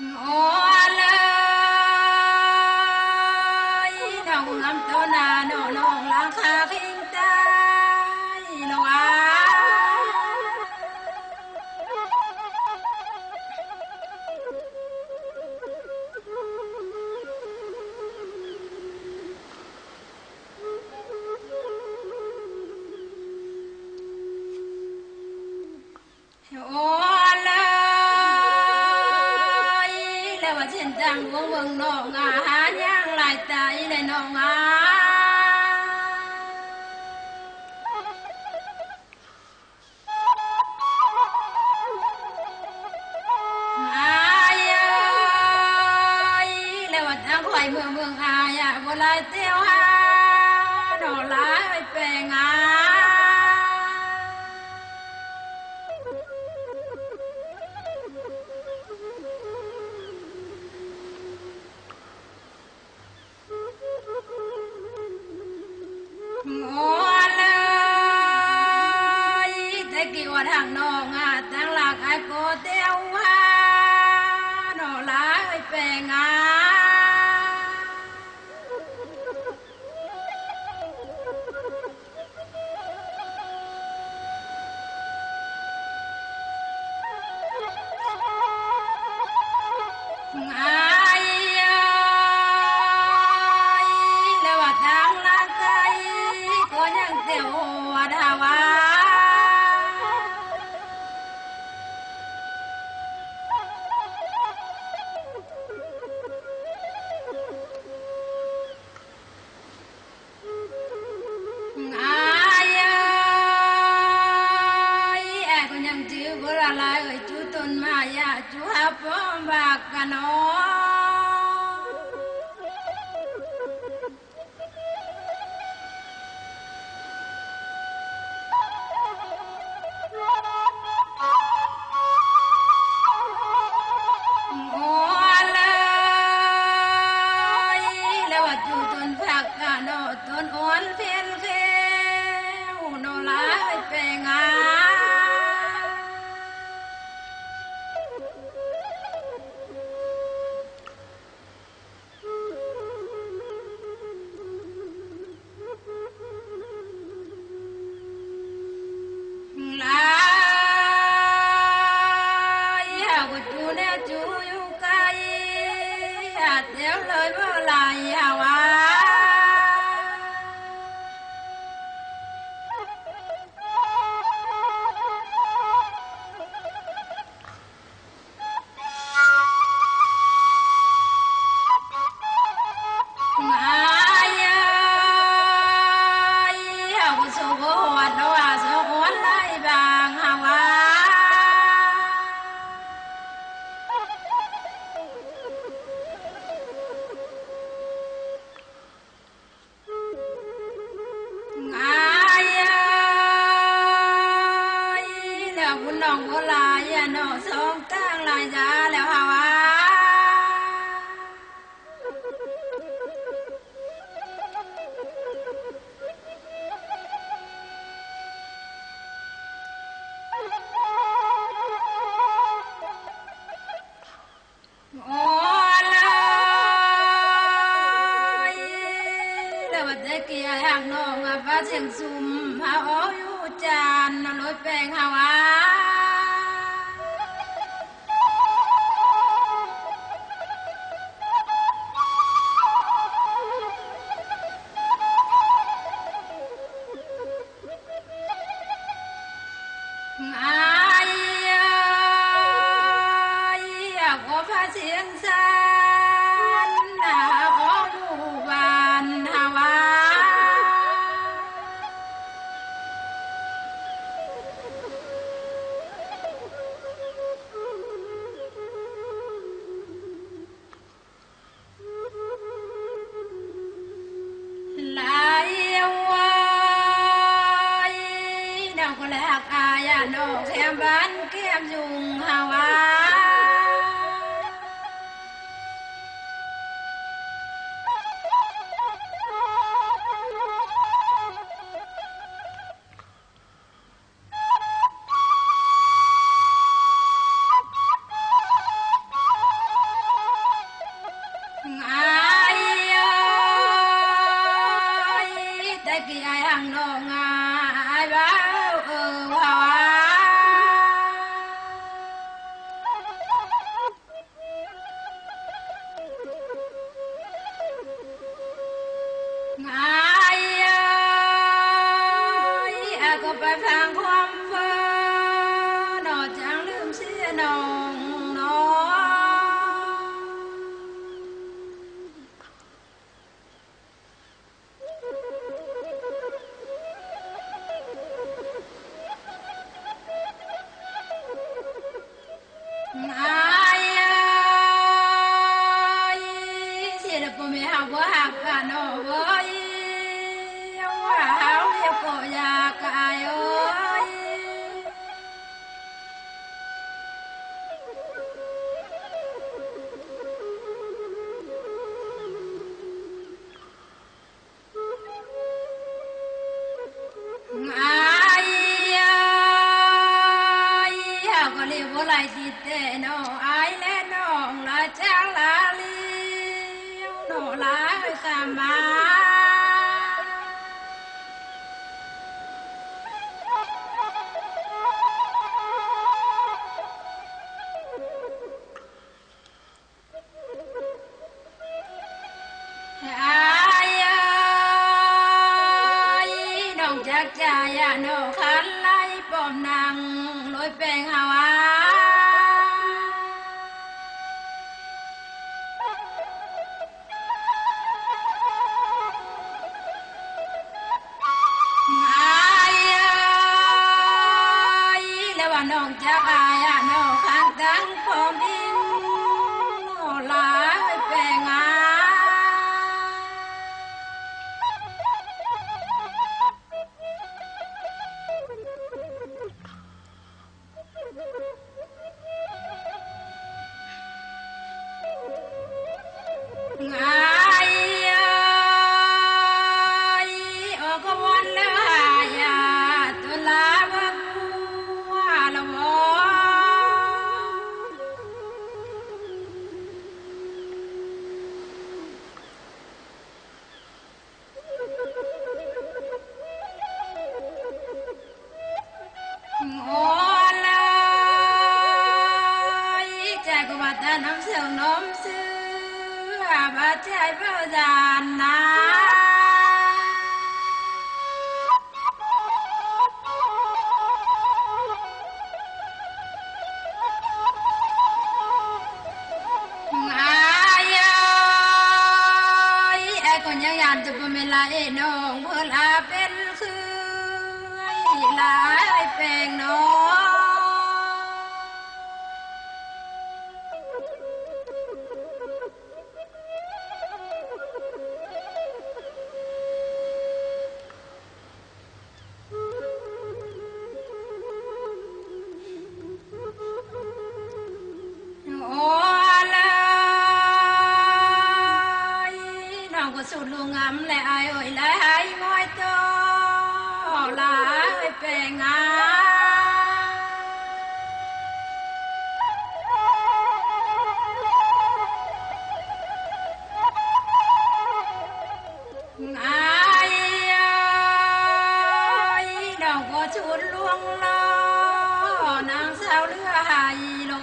ô lơi đồng ngắm tô nà nổ nồng lang khá khinh tay nồng á ô lơi lê và trên trăng vương vương nổ ngà há nhang lại tay này nổ ngà ai ơi lê và trăng khoai mương mương ai à vô lại tiêu ha nổ lại về ngà ô lơi thế kỷ hoạt hàng nổ ngà tăng lạc ai cô tiêu ha nổ lại về ngà ai ơi lê hoạt tăng lạc cây có những tiểu hoạt hào á ai ơi ai có những chữ của là lại ở chú tôn mà ya chú hấp bạc cả nó ô lơi lê và chú tôn bạc cả nó tôn ôn phiên khêu nó lại về ngà lại hào của chú nè chú yêu cây hạt theo lời vỡ lại hào á ai ơi hào của số của hoạt đâu à số quán lại vàng hào á ai ơi là muốn lòng của lại nó sống tăng lại ra là hào á ô lơi là vật thế kia hàng nô ngà phát triển sum hào ố yu tràn nó lối bèn hào á ai ơi có phát triển san có nụ bàn hào á ai chỉ là cô mẹ học học cả nó với háo yêu cô già cài ơi có li vô lại thì tệ nó ai lên nó là trang là li nó là sa ma ai nong chắc cha nó khăn lại bom nằng lối bèn hào nong chắc ai nó khăn tăng bom in nó lá bèn nắm sương nôm xưa bà trai vợ giàn na ai còn nhớ nhàn chụp mình lại nong vừa là bên khứ lại bèn nó sụt luôn ngắm lại ai ơi lại ai ngồi to lại về ngã ai ơi đâu có chút luôn lo nàng sao lứa hài lo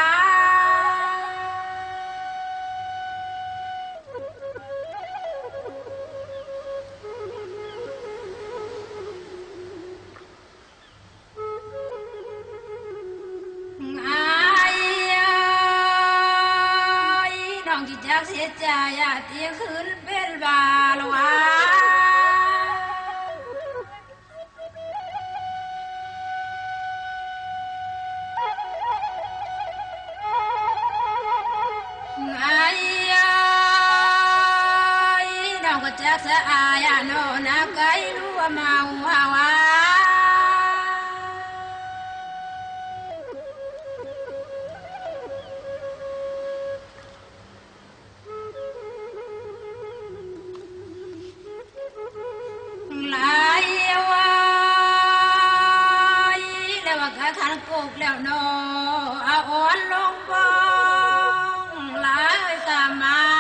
chắc sẽ cha tiếng khứ bên bà loa ai đâu có chắc sẽ ai nó na cái lúa màu hào cục leo nó ổn lông bông lại sa ma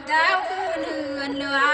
เจ้าคือเนือนเหลือ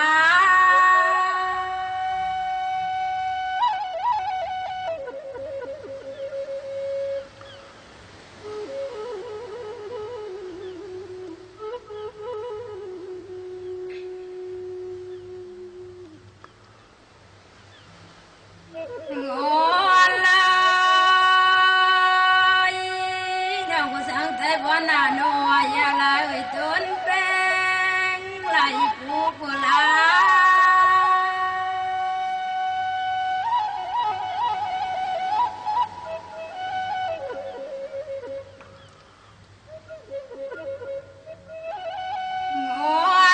นาโนยาลายต้นแป้งไหลผูกลาโอ้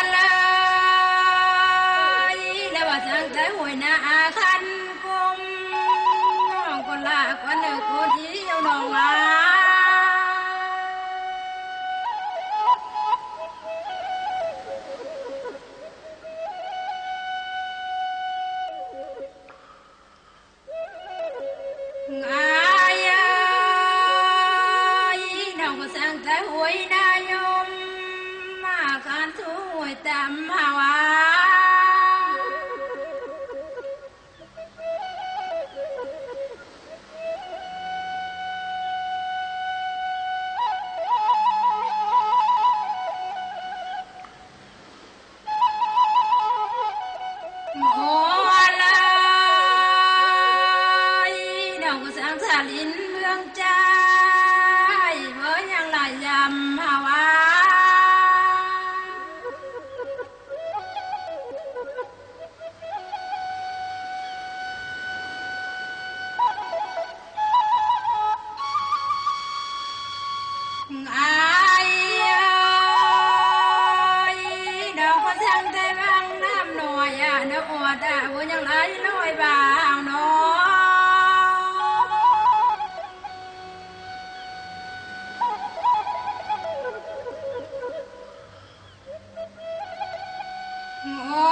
เลยแล้วว่าสังใจหวยนาอาคันกุมน้องคนละคนหนึ่งคนที่เอาน้องว่าตามหาวาโอ้เลยน้องก็สังสาลินเมืองใจเมื่อยังหลายยำหาวาแต่ว่ายังไหลลอยบ่าวน้องโอ้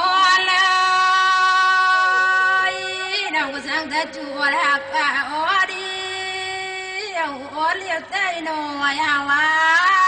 เลยน้องก็สั่งแต่จัวรักกะโอ้ดีโอ้เลี้ยวใจหน่อยฮาวา